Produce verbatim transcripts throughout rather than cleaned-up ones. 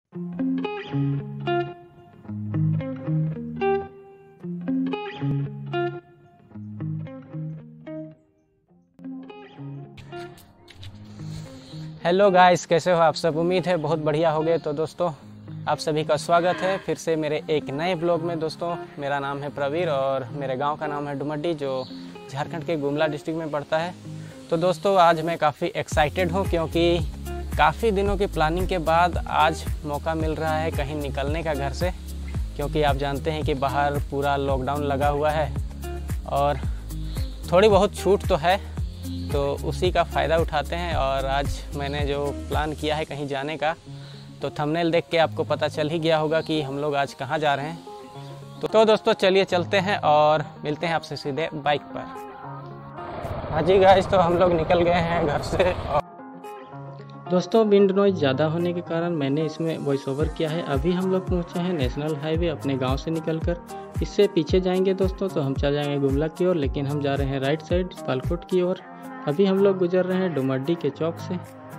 Hello guys, कैसे हो आप सब? उम्मीद है बहुत बढ़िया हो गए। तो दोस्तों, आप सभी का स्वागत है फिर से मेरे एक नए ब्लॉग में। दोस्तों, मेरा नाम है प्रवीर और मेरे गांव का नाम है डुमड्डी, जो झारखंड के गुमला डिस्ट्रिक्ट में पड़ता है। तो दोस्तों, आज मैं काफ़ी एक्साइटेड हूं क्योंकि काफ़ी दिनों की प्लानिंग के बाद आज मौका मिल रहा है कहीं निकलने का घर से, क्योंकि आप जानते हैं कि बाहर पूरा लॉकडाउन लगा हुआ है और थोड़ी बहुत छूट तो है, तो उसी का फ़ायदा उठाते हैं। और आज मैंने जो प्लान किया है कहीं जाने का, तो थंबनेल देख के आपको पता चल ही गया होगा कि हम लोग आज कहाँ जा रहे हैं। तो, तो दोस्तों, चलिए चलते हैं और मिलते हैं आपसे सीधे बाइक पर। हाँ जी गाइस, तो हम लोग निकल गए हैं घर से। और दोस्तों, विंड नॉइज ज़्यादा होने के कारण मैंने इसमें वॉइस ओवर किया है। अभी हम लोग पहुँचे हैं नेशनल हाईवे अपने गाँव से निकलकर। इससे पीछे जाएंगे दोस्तों तो हम चल जाएंगे गुमला की ओर, लेकिन हम जा रहे हैं राइट साइड पालकोट की ओर। अभी हम लोग गुजर रहे हैं डुमड्डी के चौक से।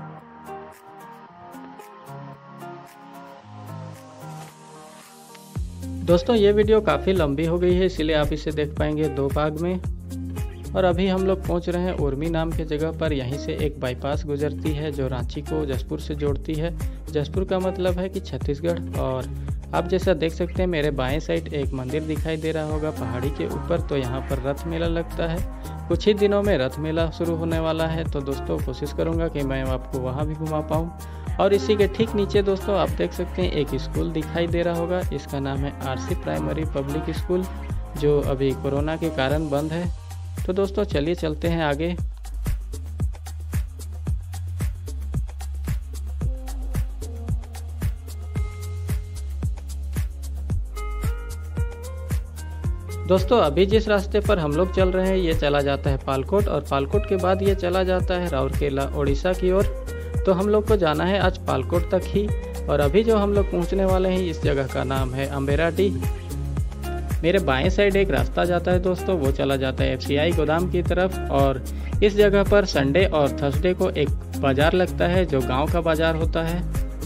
दोस्तों, ये वीडियो काफ़ी लंबी हो गई है, इसीलिए आप इसे देख पाएंगे दो भाग में। और अभी हम लोग पहुंच रहे हैं उर्मी नाम के जगह पर। यहीं से एक बाईपास गुजरती है जो रांची को जसपुर से जोड़ती है। जसपुर का मतलब है कि छत्तीसगढ़। और आप जैसा देख सकते हैं मेरे बाएं साइड एक मंदिर दिखाई दे रहा होगा पहाड़ी के ऊपर। तो यहाँ पर रथ मेला लगता है। कुछ ही दिनों में रथ मेला शुरू होने वाला है, तो दोस्तों कोशिश करूँगा कि मैं आपको वहाँ भी घुमा पाऊँ। और इसी के ठीक नीचे दोस्तों आप देख सकते हैं एक स्कूल दिखाई दे रहा होगा। इसका नाम है आरसी प्राइमरी पब्लिक स्कूल, जो अभी कोरोना के कारण बंद है। तो दोस्तों चलिए चलते हैं आगे। दोस्तों, अभी जिस रास्ते पर हम लोग चल रहे हैं ये चला जाता है पालकोट, और पालकोट के बाद ये चला जाता है राउरकेला उड़ीसा की ओर। तो हम लोग को जाना है आज पालकोट तक ही। और अभी जो हम लोग पहुंचने वाले हैं इस जगह का नाम है अम्बेराडी। मेरे बाएं साइड एक रास्ता जाता है दोस्तों, वो चला जाता है एफसीआई गोदाम की तरफ। और इस जगह पर संडे और थर्सडे को एक बाजार लगता है जो गांव का बाजार होता है।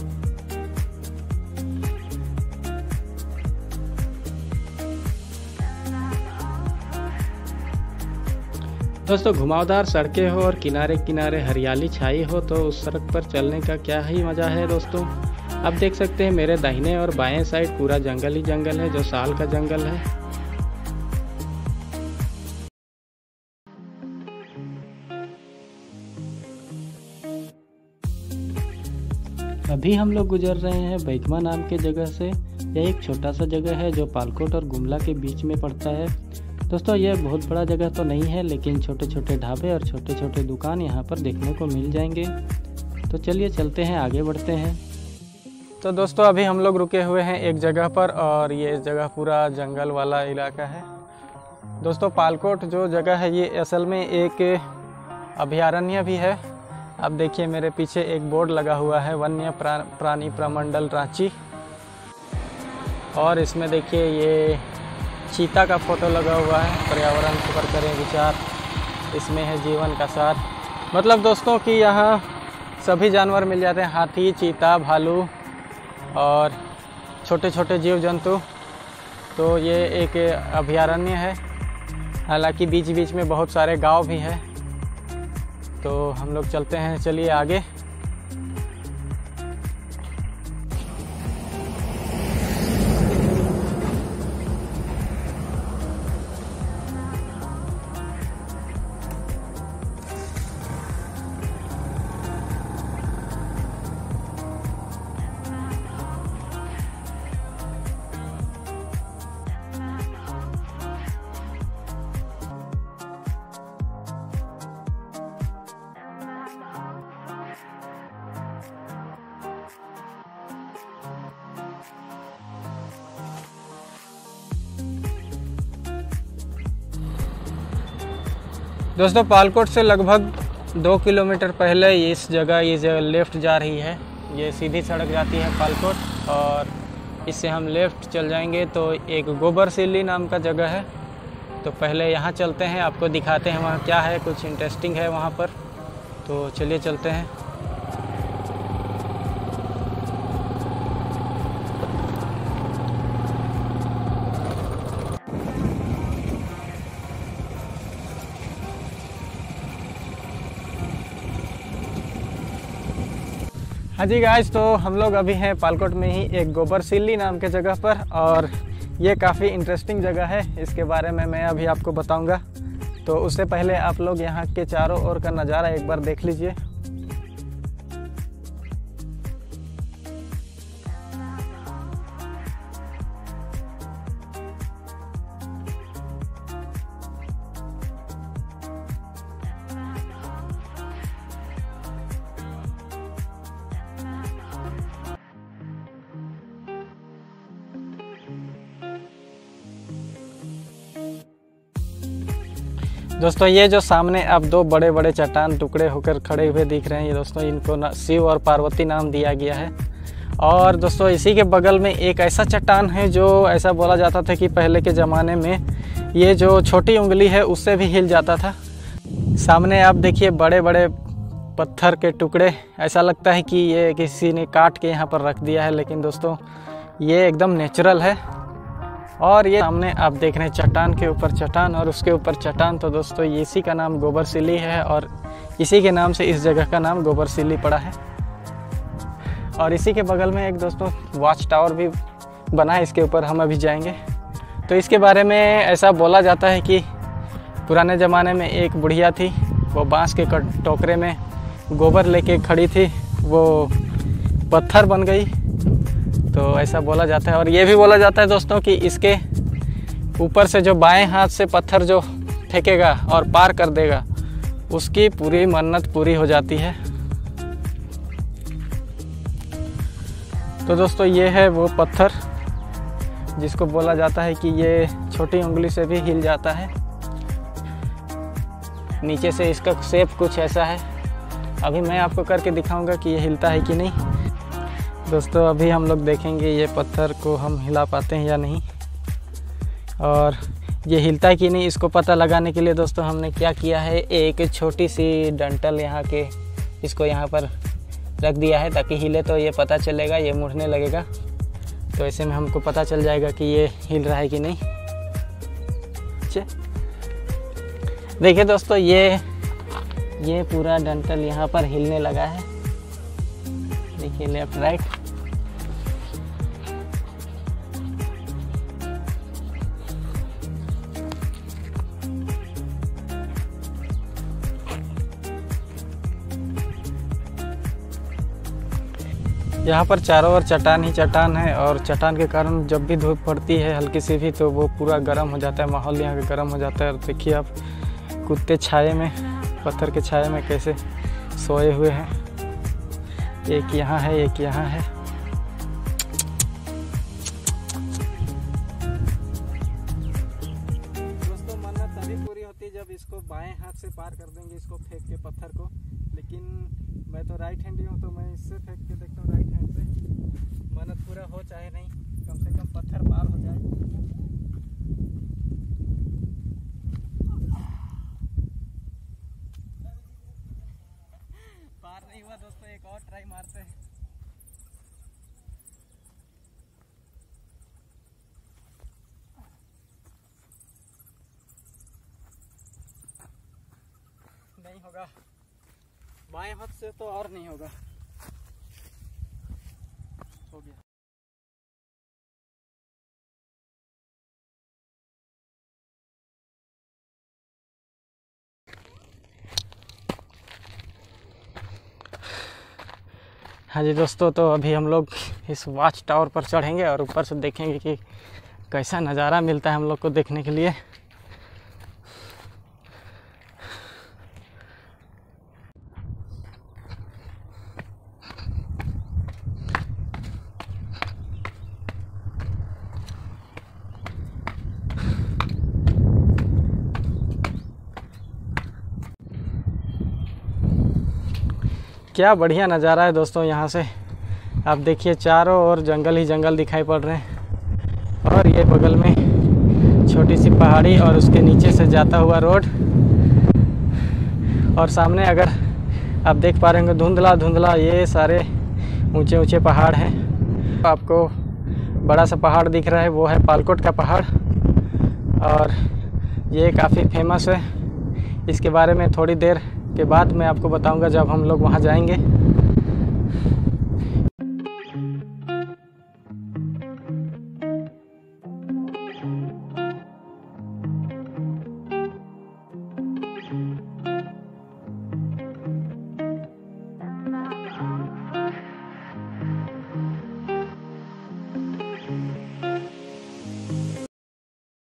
दोस्तों, घुमावदार सड़कें हो और किनारे किनारे हरियाली छाई हो तो उस सड़क पर चलने का क्या ही मज़ा है दोस्तों। आप देख सकते हैं मेरे दाहिने और बाएं साइड पूरा जंगल ही जंगल है, जो साल का जंगल है। अभी हम लोग गुजर रहे हैं बैकमा नाम के जगह से। यह एक छोटा सा जगह है जो पालकोट और गुमला के बीच में पड़ता है। दोस्तों, यह बहुत बड़ा जगह तो नहीं है, लेकिन छोटे छोटे ढाबे और छोटे छोटे दुकान यहाँ पर देखने को मिल जाएंगे। तो चलिए चलते हैं, आगे बढ़ते हैं। तो दोस्तों, अभी हम लोग रुके हुए हैं एक जगह पर, और ये जगह पूरा जंगल वाला इलाका है। दोस्तों, पालकोट जो जगह है ये असल में एक अभयारण्य भी है। अब देखिए मेरे पीछे एक बोर्ड लगा हुआ है, वन्य प्रा, प्राणी प्रमंडल रांची। और इसमें देखिए ये चीता का फोटो लगा हुआ है। पर्यावरण पर करें विचार, इसमें है जीवन का सार। मतलब दोस्तों कि यहाँ सभी जानवर मिल जाते हैं, हाथी, चीता, भालू और छोटे छोटे जीव जंतु। तो ये एक अभयारण्य है, हालांकि बीच बीच में बहुत सारे गांव भी हैं। तो हम लोग चलते हैं, चलिए आगे। दोस्तों, पालकोट से लगभग दो किलोमीटर पहले इस जगह ये जगह लेफ़्ट जा रही है। ये सीधी सड़क जाती है पालकोट, और इससे हम लेफ़्ट चल जाएंगे तो एक गोबर सिल्ली नाम का जगह है। तो पहले यहाँ चलते हैं, आपको दिखाते हैं वहाँ क्या है, कुछ इंटरेस्टिंग है वहाँ पर। तो चलिए चलते हैं। हाँ जी गाइस, तो हम लोग अभी हैं पालकोट में ही एक गोबर सिल्ली नाम के जगह पर, और ये काफ़ी इंटरेस्टिंग जगह है। इसके बारे में मैं अभी आपको बताऊंगा। तो उससे पहले आप लोग यहाँ के चारों ओर का नज़ारा एक बार देख लीजिए। दोस्तों ये जो सामने अब दो बड़े बड़े चट्टान टुकड़े होकर खड़े हुए दिख रहे हैं, ये दोस्तों इनको शिव और पार्वती नाम दिया गया है। और दोस्तों इसी के बगल में एक ऐसा चट्टान है जो ऐसा बोला जाता था कि पहले के ज़माने में ये जो छोटी उंगली है उससे भी हिल जाता था। सामने आप देखिए बड़े बड़े पत्थर के टुकड़े, ऐसा लगता है कि ये किसी ने काट के यहाँ पर रख दिया है, लेकिन दोस्तों ये एकदम नेचुरल है। और ये सामने आप देख रहे हैं चट्टान के ऊपर चट्टान और उसके ऊपर चट्टान, तो दोस्तों इसी का नाम गोबर सिल्ली है और इसी के नाम से इस जगह का नाम गोबर सिल्ली पड़ा है। और इसी के बगल में एक दोस्तों वॉच टावर भी बना है, इसके ऊपर हम अभी जाएंगे। तो इसके बारे में ऐसा बोला जाता है कि पुराने ज़माने में एक बुढ़िया थी, वो बांस के टोकरे में गोबर लेके खड़ी थी, वो पत्थर बन गई, तो ऐसा बोला जाता है। और ये भी बोला जाता है दोस्तों कि इसके ऊपर से जो बाएं हाथ से पत्थर जो फेंकेगा और पार कर देगा, उसकी पूरी मन्नत पूरी हो जाती है। तो दोस्तों ये है वो पत्थर जिसको बोला जाता है कि ये छोटी उंगली से भी हिल जाता है। नीचे से इसका शेप कुछ ऐसा है, अभी मैं आपको करके दिखाऊंगा कि ये हिलता है कि नहीं। दोस्तों अभी हम लोग देखेंगे ये पत्थर को हम हिला पाते हैं या नहीं, और ये हिलता है कि नहीं इसको पता लगाने के लिए दोस्तों हमने क्या किया है, एक छोटी सी डंटल यहाँ के इसको यहाँ पर रख दिया है ताकि हिले तो ये पता चलेगा, ये मुड़ने लगेगा, तो ऐसे में हमको पता चल जाएगा कि ये हिल रहा है कि नहीं। देखिए दोस्तों ये ये पूरा डंटल यहाँ पर हिलने लगा है, देखिए लेफ्ट राइट। यहाँ पर चारों ओर चट्टान ही चट्टान है, और चट्टान के कारण जब भी धूप पड़ती है हल्की सी भी तो वो पूरा गर्म हो जाता है, माहौल यहाँ का गर्म हो जाता है। और देखिए आप कुत्ते छाए में, पत्थर के छाए में कैसे सोए हुए हैं, एक यहाँ है एक यहाँ है। दोस्तों मन्नत तभी पूरी होती है जब इसको बाएं हाथ से पार कर देंगे, इसको फेंक के पत्थर को। लेकिन मैं तो राइट हैंडी हूँ, तो मैं इससे फेंक के देखता हूँ राइट हैंड से, मन्नत पूरा हो चाहे नहीं, कम से कम पत्थर पार हो जाए। पार नहीं हुआ दोस्तों, एक और ट्राई मारते हैं। नहीं होगा, बाएं हाथ से तो और नहीं होगा। हो गया। हाँ जी दोस्तों, तो अभी हम लोग इस वॉच टावर पर चढ़ेंगे और ऊपर से देखेंगे कि कैसा नज़ारा मिलता है हम लोग को देखने के लिए। क्या बढ़िया नज़ारा है दोस्तों, यहाँ से आप देखिए चारों ओर जंगल ही जंगल दिखाई पड़ रहे हैं, और ये बगल में छोटी सी पहाड़ी और उसके नीचे से जाता हुआ रोड, और सामने अगर आप देख पा रहे होंगे धुंधला धुंधला ये सारे ऊंचे ऊंचे पहाड़ हैं। आपको बड़ा सा पहाड़ दिख रहा है, वो है पालकोट का पहाड़, और ये काफ़ी फेमस है। इसके बारे में थोड़ी देर के बाद मैं आपको बताऊंगा जब हम लोग वहां जाएंगे।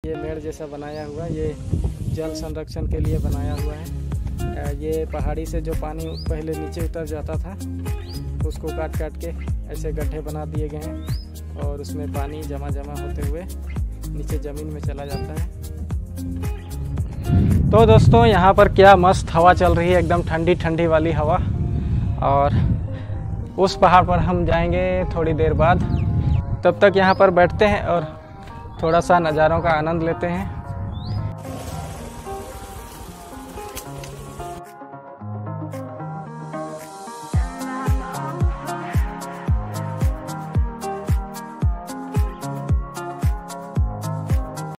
ये मेड़ जैसा बनाया हुआ, ये जल संरक्षण के लिए बनाया हुआ है। ये पहाड़ी से जो पानी पहले नीचे उतर जाता था उसको काट काट के ऐसे गड्ढे बना दिए गए हैं और उसमें पानी जमा जमा होते हुए नीचे ज़मीन में चला जाता है। तो दोस्तों यहाँ पर क्या मस्त हवा चल रही है, एकदम ठंडी ठंडी वाली हवा। और उस पहाड़ पर हम जाएंगे थोड़ी देर बाद। तब तक यहाँ पर बैठते हैं और थोड़ा सा नज़ारों का आनंद लेते हैं।